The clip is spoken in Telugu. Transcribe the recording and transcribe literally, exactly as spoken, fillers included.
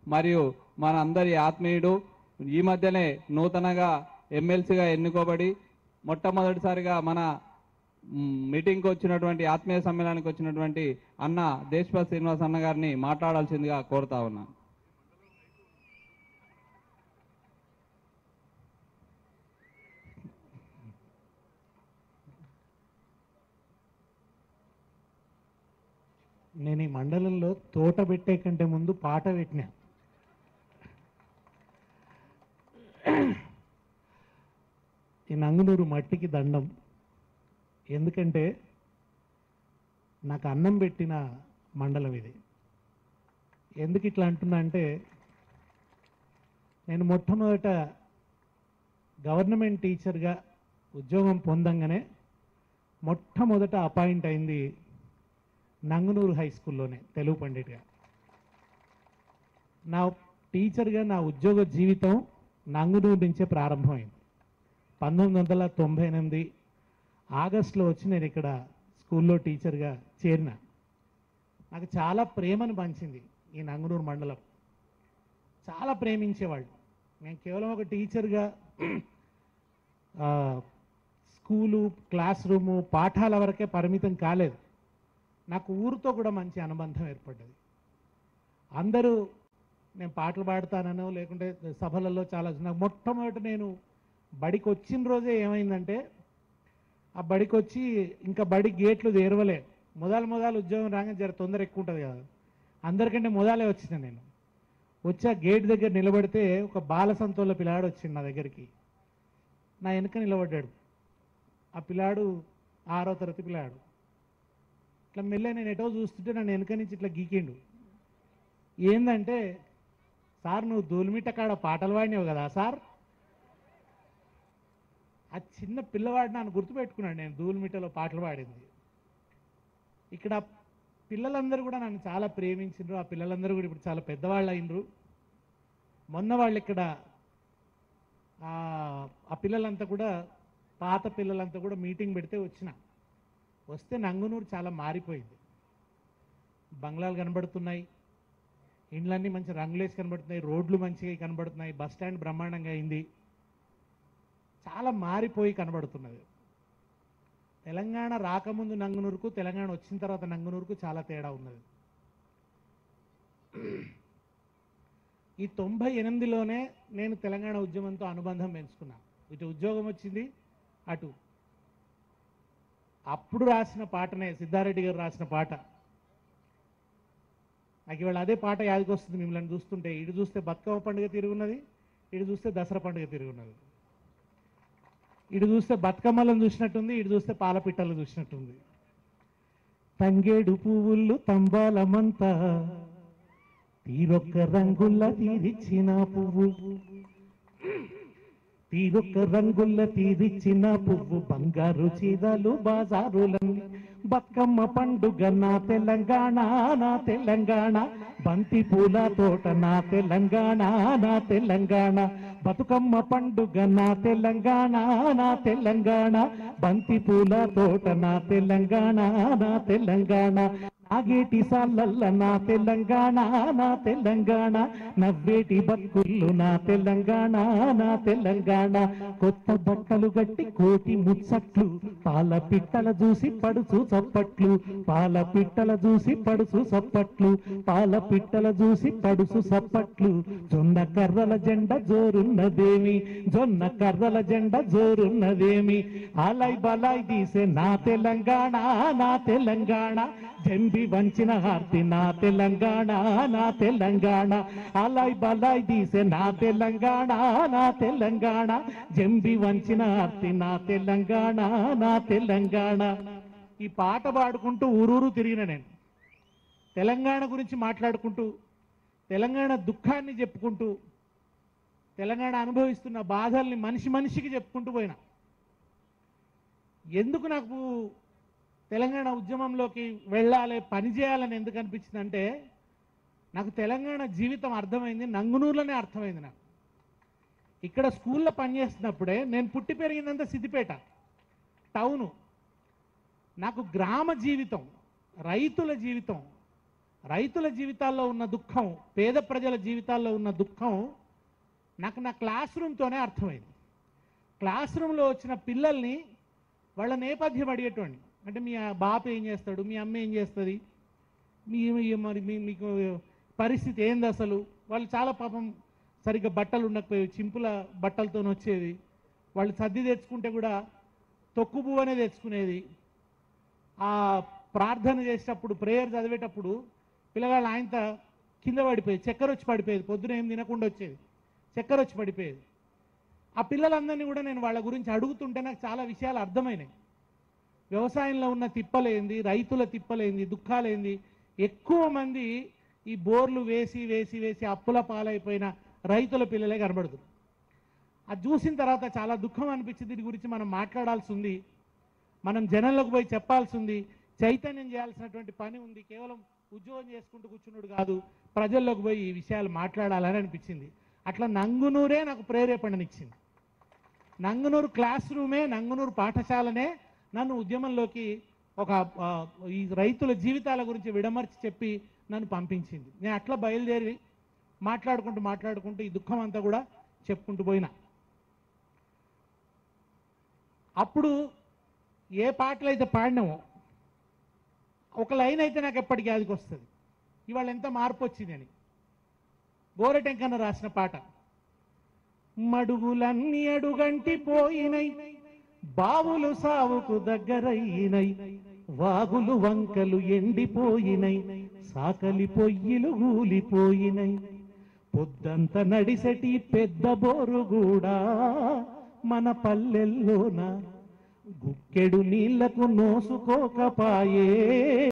మరియు మన అందరి ఆత్మీయుడు ఈ మధ్యనే నూతనంగా ఎమ్మెల్సీగా ఎన్నుకోబడి మొట్టమొదటిసారిగా మన మీటింగ్కి వచ్చినటువంటి ఆత్మీయ సమ్మేళనానికి వచ్చినటువంటి అన్న దేశపాల్ శ్రీనివాస్ అన్న గారిని మాట్లాడాల్సిందిగా కోరుతా ఉన్నాను. నేను ఈ మండలంలో తోట పెట్టే కంటే ముందు పాట పెట్టినా. ఈ నంగునూరు మట్టికి దండం. ఎందుకంటే నాకు అన్నం పెట్టిన మండలం ఇది. ఎందుకు ఇట్లా అంటున్నా అంటే, నేను మొట్టమొదట గవర్నమెంట్ టీచర్గా ఉద్యోగం పొందంగానే మొట్టమొదట అపాయింట్ అయింది నంగునూరు హై స్కూల్లోనే తెలుగు పండిట్గా. నా టీచర్గా నా ఉద్యోగ జీవితం నంగునూరు నుంచే ప్రారంభమైంది. పంతొమ్మిది వందల తొంభై ఎనిమిది ఆగస్టులో వచ్చి నేను ఇక్కడ స్కూల్లో టీచర్గా చేరిన. నాకు చాలా ప్రేమను పంచింది ఈ నంగునూరు మండలం. చాలా ప్రేమించేవాళ్ళు. నేను కేవలం ఒక టీచర్గా స్కూలు, క్లాస్ రూము, పాఠాల వరకే పరిమితం కాలేదు. నాకు ఊరితో కూడా మంచి అనుబంధం ఏర్పడ్డది. అందరూ నేను పాటలు పాడతానో లేకుంటే సభలలో చాలా నాకు మొట్టమొదటి నేను బడికి వచ్చిన రోజే ఏమైందంటే, ఆ బడికి వచ్చి ఇంకా బడి గేట్లు తెరవలే. మొదలు మొదలు ఉద్యోగం రాగానే జర తొందర ఎక్కువ ఉంటుంది కదా, అందరికంటే మొదలే వచ్చిన నేను. వచ్చి ఆ గేట్ దగ్గర నిలబడితే ఒక బాల సంతోళ్ళ పిల్లాడు వచ్చిండు నా దగ్గరికి. నా వెనుక నిలబడ్డాడు. ఆ పిల్లాడు ఆరో తరగతి పిల్లాడు. ఇట్లా మెల్లె నేను ఎటో చూస్తుంటే నన్ను వెనుక నుంచి ఇట్లా గీకిండు. ఏందంటే, సార్ నువ్వు దూలిమిట్ట కాడ పాటలు పాడినావు కదా సార్. ఆ చిన్న పిల్లవాడు నన్ను గుర్తుపెట్టుకున్నాడు నేను దూలిమిట్టలో పాటలు పాడింది. ఇక్కడ పిల్లలందరూ కూడా నన్ను చాలా ప్రేమించిండ్రు. ఆ పిల్లలందరూ కూడా ఇప్పుడు చాలా పెద్దవాళ్ళు అయినరు. మొన్న వాళ్ళు ఇక్కడ ఆ పిల్లలంతా కూడా, పాత పిల్లలంతా కూడా మీటింగ్ పెడితే వచ్చిన. వస్తే నంగునూరు చాలా మారిపోయింది. బంగ్లాలు కనబడుతున్నాయి, ఇండ్లన్నీ మంచి రంగులేసి కనబడుతున్నాయి, రోడ్లు మంచిగా కనబడుతున్నాయి, బస్ స్టాండ్ బ్రహ్మాండంగా అయింది. చాలా మారిపోయి కనబడుతున్నది. తెలంగాణ రాకముందు నంగునూరుకు, తెలంగాణ వచ్చిన తర్వాత నంగునూరుకు చాలా తేడా ఉన్నది. ఈ తొంభై ఎనిమిదిలోనే నేను తెలంగాణ ఉద్యమంతో అనుబంధం పెంచుకున్నాను. ఇటు ఉద్యోగం వచ్చింది, అటు అప్పుడు రాసిన పాటనే సిద్ధారెడ్డి గారు రాసిన పాట. నాకు ఇవాళ అదే పాట యాదికొస్తుంది మిమ్మల్ని చూస్తుంటే. ఇటు చూస్తే బతుకమ్మ పండుగ తిరుగున్నది, ఇటు చూస్తే దసరా పండుగ తిరుగున్నది. ఇటు చూస్తే బతుకమ్మలను చూసినట్టుంది, ఇటు చూస్తే పాలపిట్టలు చూసినట్టుంది. తంగేడు పువ్వులు తంబాలమంతా తీరొక్క రంగుల్ల తీరిచ్చిన పువ్వు, తీరొక్క రంగుల్ల తీరిచ్చిన పువ్వు, బంగారు చీరలు బాజారులన్నీ, బతుకమ్మ పండుగ నా తెలంగాణ, నా తెలంగాణ, బంతి పూల తోట నా తెలంగాణ, నా తెలంగాణ, బతుకమ్మ పండుగ నా తెలంగాణ, నా తెలంగాణ, బంతి పూల తోట నా తెలంగాణ, నా తెలంగాణ, నాగేటి సాలల్ల నా తెలంగాణ, నా తెలంగాణ, నవ్వేటి బతుకుళ్ళు నా తెలంగాణ, నా తెలంగాణ, కొత్త బట్టలు గట్టి కోటి ముచ్చట్లు, పాల పిట్టల చూసి పడుచు చప్పట్లు, పాల పిట్టల చూసి పడుచు చప్పట్లు, పాల పిట్టల చూసి పడుచు చప్పట్లు, జొన్న కర్రల జెండ జోరున్నదేమి, జొన్న కర్రల జెండ జోరున్నదేమి, ఆలై బలాయ్ తీసే నా తెలంగాణ, నా తెలంగాణ, జంబి వంచిన హార్తి నా తెలంగాణ, నా తెలంగాణ, అలాయ్ బలాయ్ తీసే నా తెలంగాణ, నా తెలంగాణ, జంబి వంచిన హార్తి నా తెలంగాణ, నా తెలంగాణ. ఈ పాట పాడుకుంటూ ఊరూరు తిరిగిన నేను. తెలంగాణ గురించి మాట్లాడుకుంటూ, తెలంగాణ దుఃఖాన్ని చెప్పుకుంటూ, తెలంగాణ అనుభవిస్తున్న బాధల్ని మనిషి మనిషికి చెప్పుకుంటూ పోయినా. ఎందుకు నాకు తెలంగాణ ఉద్యమంలోకి వెళ్ళాలి, పనిచేయాలని ఎందుకు అనిపించిందంటే, నాకు తెలంగాణ జీవితం అర్థమైంది నంగునూరులోనే అర్థమైంది. నాకు ఇక్కడ స్కూల్లో పనిచేస్తున్నప్పుడే, నేను పుట్టి పెరిగిందంతా సిద్దిపేట టౌను, నాకు గ్రామ జీవితం, రైతుల జీవితం, రైతుల జీవితాల్లో ఉన్న దుఃఖం, పేద ప్రజల జీవితాల్లో ఉన్న దుఃఖం నాకు నా క్లాస్ రూమ్తోనే అర్థమైంది. క్లాస్ రూమ్లో వచ్చిన పిల్లల్ని వాళ్ళ నేపథ్యం అడిగేటోండి. అంటే మీ బాప ఏం చేస్తాడు, మీ అమ్మ ఏం చేస్తుంది, మీ మరి మీ మీకు పరిస్థితి ఏంది అసలు. వాళ్ళు చాలా పాపం సరిగ్గా బట్టలు ఉండకపోయేవి, చింపుల బట్టలతో వచ్చేది. వాళ్ళు సర్ది తెచ్చుకుంటే కూడా తొక్కుబు అనే తెచ్చుకునేది. ఆ ప్రార్థన చేసేటప్పుడు, ప్రేయర్ చదివేటప్పుడు పిల్లగాళ్ళు ఆయనత కింద పడిపోయేది, చక్కెర వచ్చి పడిపోయేది. పొద్దున ఏం తినకుండా వచ్చేది, చక్కెర వచ్చి పడిపోయేది. ఆ పిల్లలందరినీ కూడా నేను వాళ్ళ గురించి అడుగుతుంటే నాకు చాలా విషయాలు అర్థమైనాయి. వ్యవసాయంలో ఉన్న తిప్పలేంది, రైతుల తిప్పలేంది, దుఃఖాలేంది. ఎక్కువ మంది ఈ బోర్లు వేసి వేసి వేసి అప్పుల పాలైపోయిన రైతుల పిల్లలే కనబడుతుంది. అది చూసిన తర్వాత చాలా దుఃఖం అనిపించింది. దీని గురించి మనం మాట్లాడాల్సి ఉంది, మనం జనంలోకి పోయి చెప్పాల్సి ఉంది, చైతన్యం చేయాల్సినటువంటి పని ఉంది. కేవలం ఉద్యోగం చేసుకుంటూ కూర్చున్నాడు కాదు, ప్రజల్లోకి పోయి ఈ విషయాలు మాట్లాడాలని అనిపించింది. అట్లా నంగునూరే నాకు ప్రేరేపణనిచ్చింది. నంగునూరు క్లాస్ రూమే, నంగునూరు పాఠశాలనే నన్ను ఉద్యమంలోకి ఒక ఈ రైతుల జీవితాల గురించి విడమర్చి చెప్పి నన్ను పంపించింది. నేను అట్లా బయలుదేరి మాట్లాడుకుంటూ మాట్లాడుకుంటూ ఈ దుఃఖం అంతా కూడా చెప్పుకుంటూ పోయినా. అప్పుడు ఏ పాటలు అయితే పాడినామో ఒక లైన్ అయితే నాకు ఎప్పటికీ యాదికి వస్తుంది. ఇవాళ ఎంత మార్పు వచ్చిందని. గోరటెంకన్న రాసిన పాట. మడుగులన్నీ అడుగంటి పోయినై, బావులు సావుకు దగ్గరయినై, వాగులు వంకలు ఎండిపోయినై, సాకలి పొయ్యిలు ఊలిపోయినై, పొద్దంత నడిసెటి పెద్ద బోరుగుడా మన పల్లెల్లోన గుక్కెడు నీళ్లకు నోసుకోకపాయే.